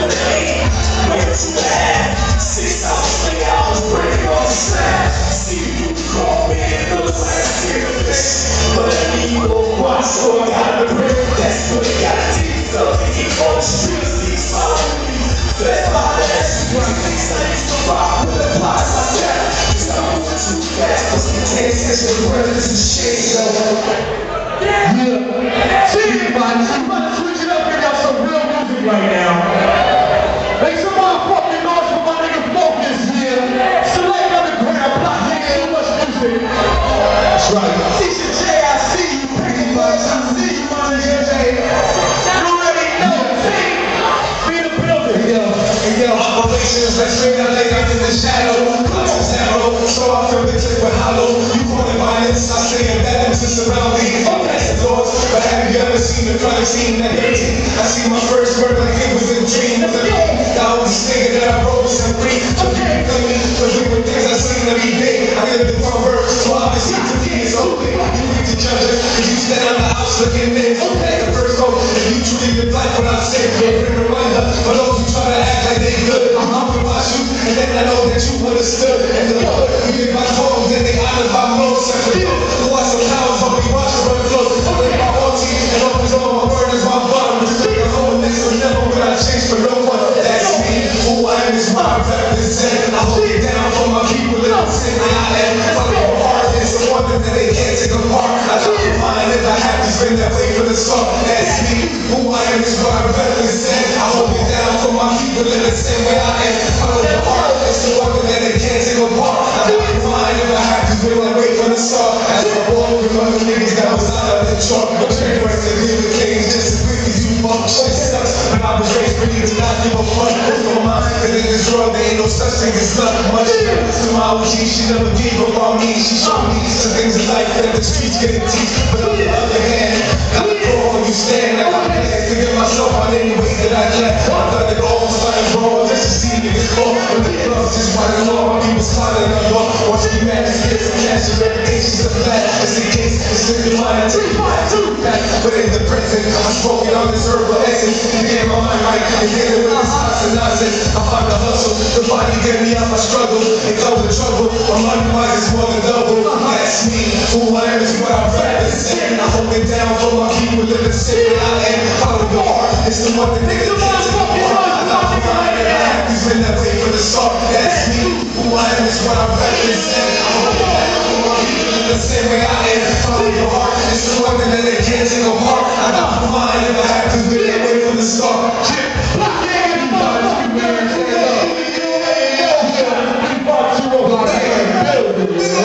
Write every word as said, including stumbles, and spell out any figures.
Right now. Make some more fucking noise for my nigga Focus here. Select underground, block nigga, too much music. That's right. Teacher J, I see you. Pretty much, I see you, my nigga J. You already know, team. Be in the building. Hey, yo, hey, yo, operations, let's bring that leg up in the shadow. Close as arrow, so I feel the clip with hollow. You call it violence, I say it that it's just around me. Oh, that's the doors, but have you ever seen the crime scene that dirty? I see my first word like it was a dream. I was this nigga that I broke some free. So you can tell me, cause we were things I seen every day. I live in Proverbs, so obviously to me it's open. You read the judges, cause you stand on the house looking in. Okay, the first hope, if you truly live life when I say good, bring a reminder. For those who try to act like they good, I'm talking about you, and then I know that you understood. And the Lord, you get my toes, and they honor my most. Who are some cows, but we watch the run close. Only my O T, and always on my word is my bottom. Respect the whole next one, never will I change for no one. That's me, who I am is what I represent. I hold it down for my people in the city I am. Follow your heart, it's the one thing that they can't take apart. I don't mind if I have to spend that way for the song. That's me, who I am is what I represent. I hold it down for my people in the same way I am. Follow your heart, it's the one thing that they can't take apart. I don't mind if I have to spend that way for the song. As I walk with other niggas that was out of the chalk. But you're right to be the king just as quick as you fuck. Shit sucks, but I was raised for you to not give a fuck. For mine, cause in this world there ain't no such thing as love. Much to my O G, she never gave up on me. She showed me some things in life that the streets couldn't teach. But on the other hand, I look for all you stand. I got plans to get myself on any way that I can. I've done it all, starting wrong, just to see niggas fall. But the gloves just running low, my people sliding on the law. Once you mad, just get some cash, your reputation's a flat. It's the case, it's in your mind, I take five, two, back. But in the present, I'm smoking on this herbal essence. You get my mind right, and dealing with this house and nonsense. I find the hustle, the body get me out my struggle. And go with trouble, my money wise is more than double. That's me, who I am is what I represent. I hold it down for my people in the city I am. Follow your heart, it's the one that niggas can't take apart. I got my mind and I have to spend that way for the start. That's me, who I am is what I represent. I hold it down for my people in the same way I am. Follow your heart, it's the one that they can't take apart. I got my mind and I have